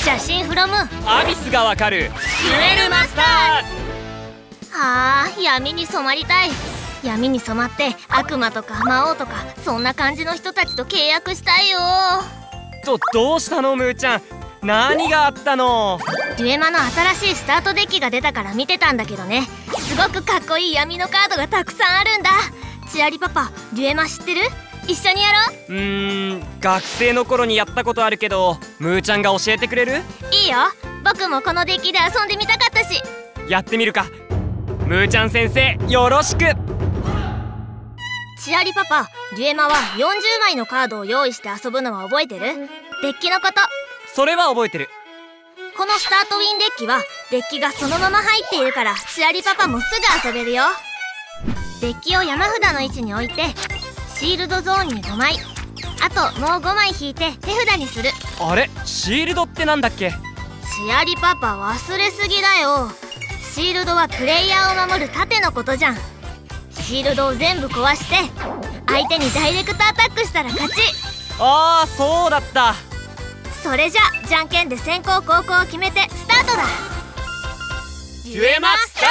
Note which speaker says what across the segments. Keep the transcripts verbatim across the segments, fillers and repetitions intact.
Speaker 1: 写真フロム
Speaker 2: アビスがわかるデュエルマスターズ。
Speaker 1: はあ、闇に染まりたい。闇に染まって悪魔とか魔王とかそんな感じの人たちと契約したいよ。
Speaker 2: とどうしたのムーちゃん、何があったの？
Speaker 1: デュエマの新しいスタートデッキが出たから見てたんだけどね、すごくかっこいい闇のカードがたくさんあるんだ。チアリパパ、デュエマ知ってる？一緒にやろう。
Speaker 2: うーん、学生の頃にやったことあるけど、ムーちゃんが教えてくれる？
Speaker 1: いいよ、僕もこのデッキで遊んでみたかったし。
Speaker 2: やってみるか。ムーちゃん先生、よろしく。
Speaker 1: チアリパパ、デュエマはよんじゅうまいのカードを用意して遊ぶのは覚えてる？デッキのこと。
Speaker 2: それは覚えてる。
Speaker 1: このスタートウィンデッキはデッキがそのまま入っているからチアリパパもすぐ遊べるよ。デッキを山札の位置に置いてシールドゾーンにごまい、あともうごまい引いて手札にする。
Speaker 2: あれ、シールドってなんだっけ？
Speaker 1: チアリパパ忘れすぎだよ。シールドはプレイヤーを守る盾のことじゃん。シールドを全部壊して相手にダイレクトアタックしたら勝ち。
Speaker 2: ああ、そうだった。
Speaker 1: それじゃじゃんけんで先攻後攻を決めてスタートだ。
Speaker 2: デュエマスタ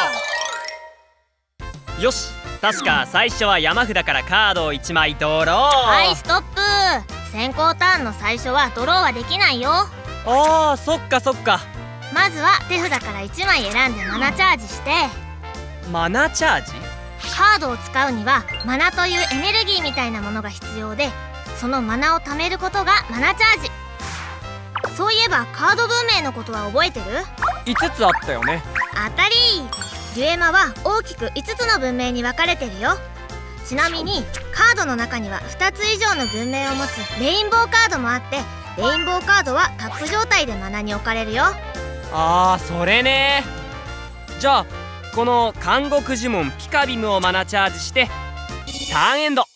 Speaker 2: ート。よし、確か最初は山札からカードをいちまいドロー。
Speaker 1: はい、ストップ。先行ターンの最初はドローはできないよ。
Speaker 2: ああ、そっかそっか。
Speaker 1: まずは手札からいちまい選んでマナチャージして。
Speaker 2: マナチャージ？
Speaker 1: カードを使うにはマナというエネルギーみたいなものが必要で、そのマナを貯めることがマナチャージ。そういえばカード文明のことは覚えてる？
Speaker 2: いつつあったよね。
Speaker 1: 当たり。デュエマは大きくいつつの文明に分かれてるよ。ちなみにカードの中にはふたつ以上の文明を持つレインボーカードもあって、レインボーカードはタップ状態でマナに置かれるよ。
Speaker 2: ああ、それね。じゃあこの監獄呪文ピカビムをマナチャージしてターンエンド。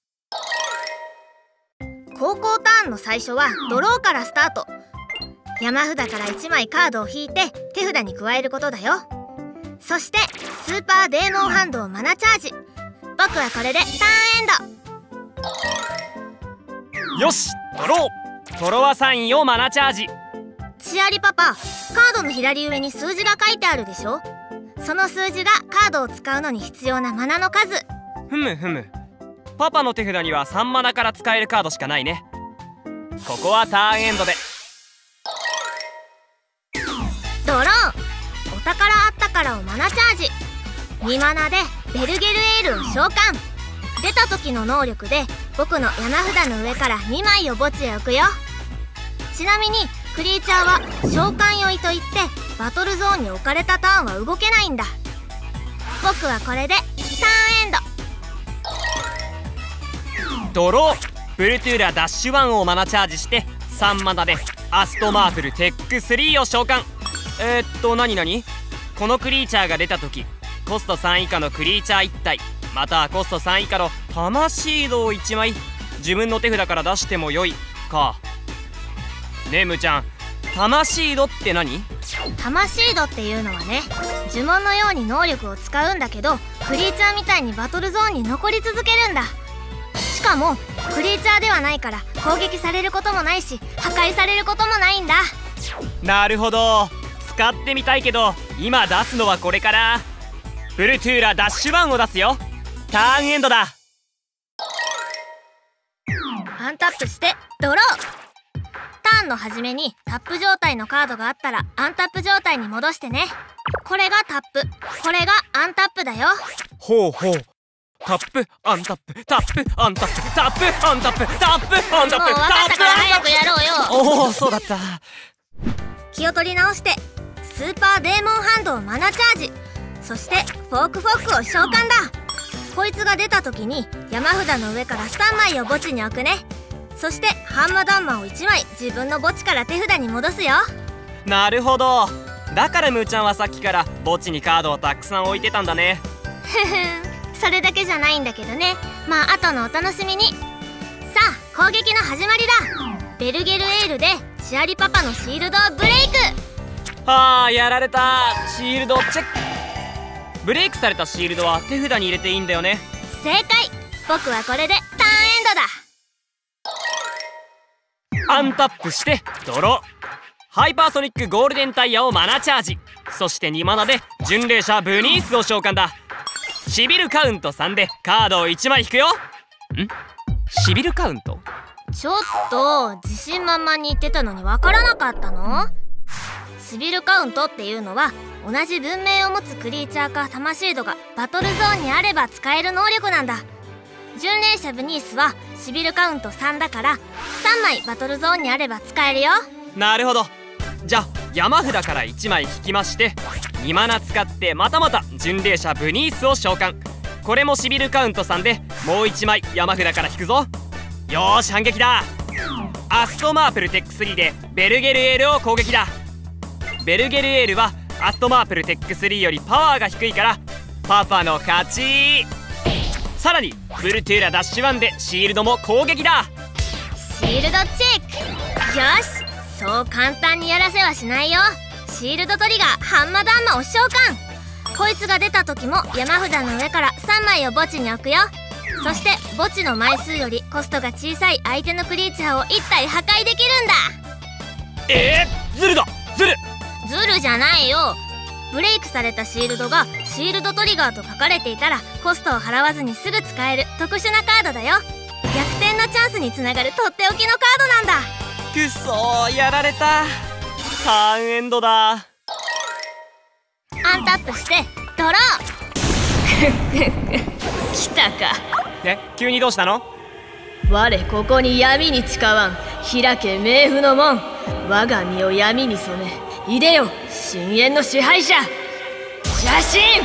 Speaker 1: 後攻ターンの最初はドローからスタート。山札からいちまいカードを引いて手札に加えることだよ。そしてスーパーデーモンハンドをマナチャージ。僕はこれでターンエン
Speaker 2: ド。よし、ドロー。トロワサインをマナチャージ。
Speaker 1: チアリパパ、カードの左上に数字が書いてあるでしょ。その数字がカードを使うのに必要なマナの数。
Speaker 2: ふむふむ。パパの手札にはさんマナから使えるカードしかないね。ここはターンエンドで。
Speaker 1: ドロー。お宝あったからをマナチャージ。にマナでベルゲルエールを召喚。出た時の能力で僕の山札の上からにまいを墓地へ置くよ。ちなみにクリーチャーは召喚酔いといってバトルゾーンに置かれたターンは動けないんだ。僕はこれでターンエンド。
Speaker 2: ドロー。ブルトゥーラダッシュワンをマナチャージしてさんマナでアストマーフルテックスリーを召喚。えー、っと何々このクリーチャーが出た時コストさん以下のクリーチャーいち体またはコストさん以下の魂ドをいちまい自分の手札から出してもよいか。ねえムーちゃん、魂ドって何？
Speaker 1: 魂ドっていうのはね、呪文のように能力を使うんだけどクリーチャーみたいにバトルゾーンに残り続けるんだ。しかもクリーチャーではないから攻撃されることもないし破壊されることもないんだ。
Speaker 2: なるほど。使ってみたいけど今出すのはこれから。ブルトゥーラダッシュワンを出すよ。ターンエンドだ。
Speaker 1: アンタップしてドロー。ターンの初めにタップ状態のカードがあったらアンタップ状態に戻してね。これがタップ、これがアンタップだよ。
Speaker 2: ほうほう。タップアンタップタップアンタップタップアンタップタップアンタップタップ。
Speaker 1: もう分かったから早くやろうよ。
Speaker 2: おお、そうだった。
Speaker 1: 気を取り直してスーパーデーモンハンドをマナチャージ。そしてフォークフォックを召喚だ。こいつが出た時に山札の上からさんまいを墓地に置くね。そしてハンマダンマをいちまい自分の墓地から手札に戻すよ。
Speaker 2: なるほど。だからムーちゃんはさっきから墓地にカードをたくさん置いてたんだね。
Speaker 1: ふふん、それだけじゃないんだけどね。まあ後のお楽しみに。さあ攻撃の始まりだ。ベルゲルエールでチアリパパのシールドをブレイク。
Speaker 2: はあ、やられた。シールドチェック。ブレイクされたシールドは手札に入れていいんだよね。
Speaker 1: 正解。僕はこれでターンエンドだ。
Speaker 2: アンタップしてドロハイパーソニックゴールデンタイヤをマナチャージ。そしてにマナで巡礼者ブニースを召喚だ。シビルカウントさんでカードをいちまい引くよ。ん？シビルカウント？
Speaker 1: ちょっと自信満々に言ってたのにわからなかったの？シビルカウントっていうのは同じ文明を持つクリーチャーか魂度がバトルゾーンにあれば使える能力なんだ。巡礼者ブニースはシビルカウントさんだからさんまいバトルゾーンにあれば使えるよ。
Speaker 2: なるほど。じゃあ山札からいちまい引きましてにマナ使ってまたまた巡礼者ブニースを召喚。これもシビルカウントさんでもういちまい山札から引くぞ。よーし反撃だ。アストマープルテックスリーでベルゲルエールを攻撃だ。ベルゲルエールはアストマープルテックスリーよりパワーが低いからパパの勝ち。さらにブルトゥーラダッシュワンでシールドも攻撃だ。
Speaker 1: シールドチェック。よし、そう簡単にやらせはしないよ。シールドトリガーハンマダンマを召喚。こいつが出た時も山札の上からさんまいを墓地に置くよ。そして墓地の枚数よりコストが小さい相手のクリーチャーをいったい破壊できるんだ。
Speaker 2: えー、ズルだズル
Speaker 1: ズルじゃないよ。ブレイクされたシールドがシールドトリガーと書かれていたらコストを払わずにすぐ使える特殊なカードだよ。逆転のチャンスにつながるとっておきのカードなんだ。
Speaker 2: くそー、やられた。ターンエンドだ。
Speaker 1: アンタップしてドロー来たか。
Speaker 2: え、急にどうしたの？
Speaker 3: 我ここに闇に誓わん。開け冥府の門。我が身を闇に染めいでよ深淵の支配者邪神。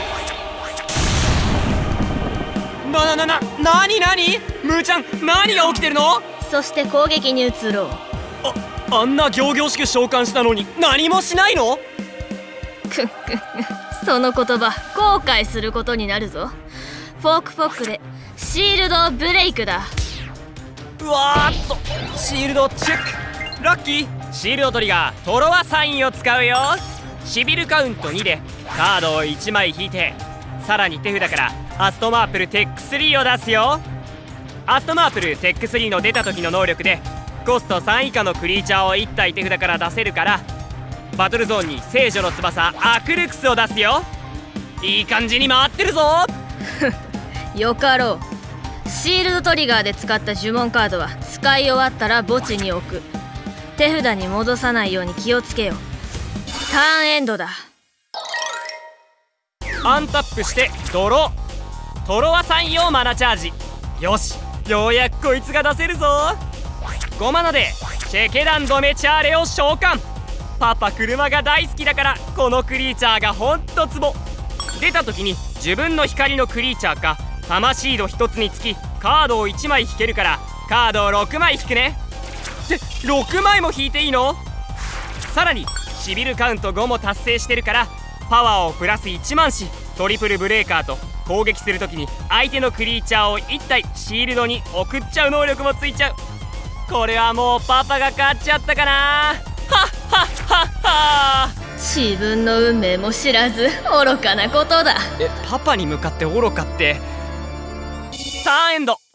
Speaker 2: なななななになにムーちゃん、何が起きてるの？
Speaker 3: そして攻撃に移ろう。
Speaker 2: あ、あんな仰々しく召喚したのに何もしないの？
Speaker 3: くっくその言葉後悔することになるぞ。フォークフォックでシールドブレイクだ。
Speaker 2: うわーっとシールドチェック。ラッキー。シールドトリガートロワサインを使うよ。シビルカウントにでカードをいちまい引いてさらに手札からアストマープルテックスリーを出すよ。アストマープルテックスリーの出た時の能力でコストさん以下のクリーチャーをいったい手札から出せるからバトルゾーンに聖女の翼アクルクスを出すよ。いい感じに回ってるぞ
Speaker 3: よかろう。シールドトリガーで使った呪文カードは使い終わったら墓地に置く。手札に戻さないように気をつけよ。ターンエンドだ。
Speaker 2: アンタップしてドロー。トロワサインをマナチャージ。よし、ようやくこいつが出せるぞ。ごマナでチェケダンドメチャーレを召喚。パパ車が大好きだからこのクリーチャーがほんとツボ。出た時に自分の光のクリーチャーか魂度ひとつにつきカードをいちまい引けるからカードをろくまい引くね。ってろくまいも引いていいの？さらにシビルカウントごも達成してるからパワーをプラスいちまんしトリプルブレーカーと攻撃する時に相手のクリーチャーをいったいシールドに送っちゃう能力もついちゃう。これはもうパパが勝っちゃったかな。はっはっはっは。
Speaker 3: 自分の運命も知らず愚かなことだ。
Speaker 2: え、パパに向かって愚かって。ターンエンド。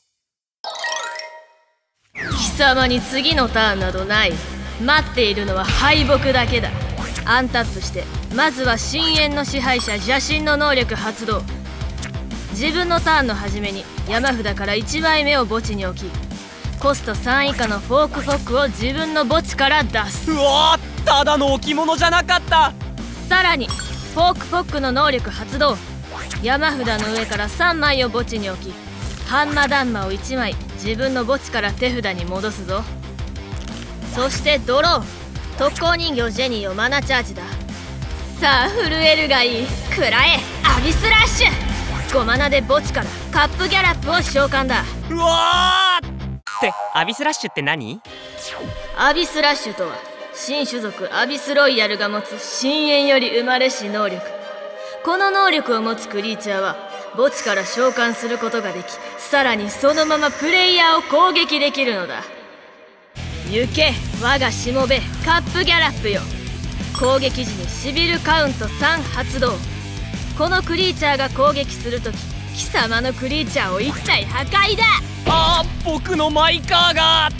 Speaker 3: 貴様に次のターンなどない。待っているのは敗北だけだ。アンタップしてまずは深淵の支配者邪神の能力発動。自分のターンの初めに山札からいちまいめを墓地に置きコストさん以下のフォークフォックを自分の墓地から出す。
Speaker 2: うわー、ただの置物じゃなかった。
Speaker 3: さらにフォークフォックの能力発動。山札の上からさんまいを墓地に置きハンマダンマをいちまい自分の墓地から手札に戻すぞ。そしてドロー。特攻人形ジェニーをマナチャージだ。さあ震えるがいい。食らえアビスラッシュ。ごマナで墓地からカップギャラップを召喚だ。
Speaker 2: うわーってアビスラッシュって何？
Speaker 3: アビスラッシュとは新種族アビスロイヤルが持つ深淵より生まれし能力。この能力を持つクリーチャーは墓地から召喚することができさらにそのままプレイヤーを攻撃できるのだ。行け我がしもべカップギャラップよ。攻撃時にシビルカウントさん発動。このクリーチャーが攻撃するとき貴様のクリーチャーを一体破壊だ。
Speaker 2: あー、僕のマイカーが。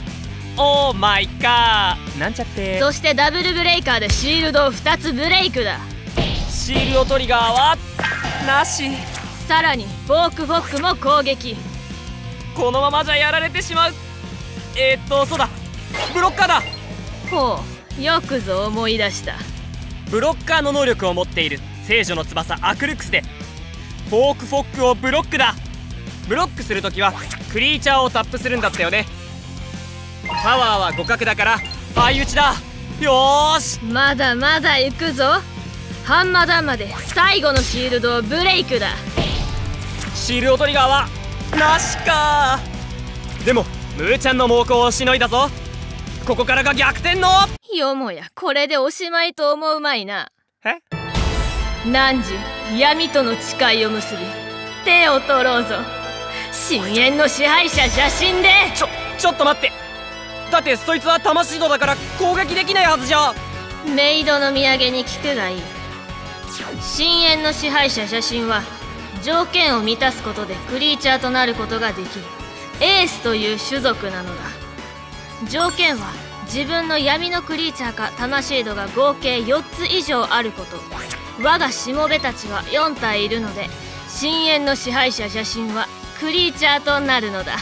Speaker 2: オーマイガーなんちゃって。
Speaker 3: そしてダブルブレイカーでシールドをふたつブレイクだ。
Speaker 2: シールドトリガーはなし。
Speaker 3: さらにフォークフォックも攻撃。
Speaker 2: このままじゃやられてしまう。えー、っとそうだ、ブロッカーだ。
Speaker 3: ほう、よくぞ思い出した。
Speaker 2: ブロッカーの能力を持っている聖女の翼アクルクスでフォークフォックをブロックだ。ブロックするときはクリーチャーをタップするんだったよね。パワーは互角だから相打ちだ。よーし、
Speaker 3: まだまだ行くぞ。ハンマダンマで最後のシールドをブレイクだ。
Speaker 2: シールドトリガーはなしか。でもムーちゃんの猛攻をしのいだぞ。ここからが逆転の。
Speaker 3: よもやこれでおしまいと思うまいな。
Speaker 2: え？
Speaker 3: 汝闇との誓いを結び手を取ろうぞ。深淵の支配者邪神で。
Speaker 2: ちょちょっと待って。だってそいつは魂度だから攻撃できないはずじゃ。
Speaker 3: メイドの土産に聞くがいい。深淵の支配者邪神は条件を満たすことでクリーチャーとなることができるエースという種族なのだ。条件は自分の闇のクリーチャーか魂度が合計よっつ以上あること。我がしもべたちはよん体いるので深淵の支配者邪神はクリーチャーとなるのだ。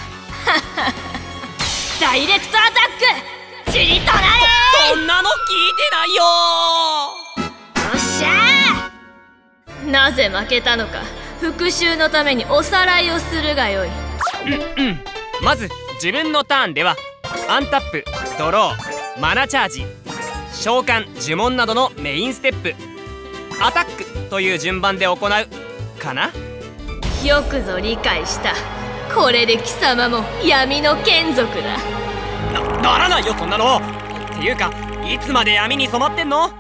Speaker 3: ダイレクトアタック、チリとなれ。
Speaker 2: そんなの聞いてないよ
Speaker 3: ー。よっしゃー。なぜ負けたのか復習のためにおさらいをするがよい。
Speaker 2: うんうん。まず自分のターンではアンタップ、ドロー、マナチャージ、召喚、呪文などのメインステップ、アタックという順番で行うかな。
Speaker 3: よくぞ理解した。これで貴様も闇の眷属だ。
Speaker 2: な、ならないよそんなの。っていうかいつまで闇に染まってんの。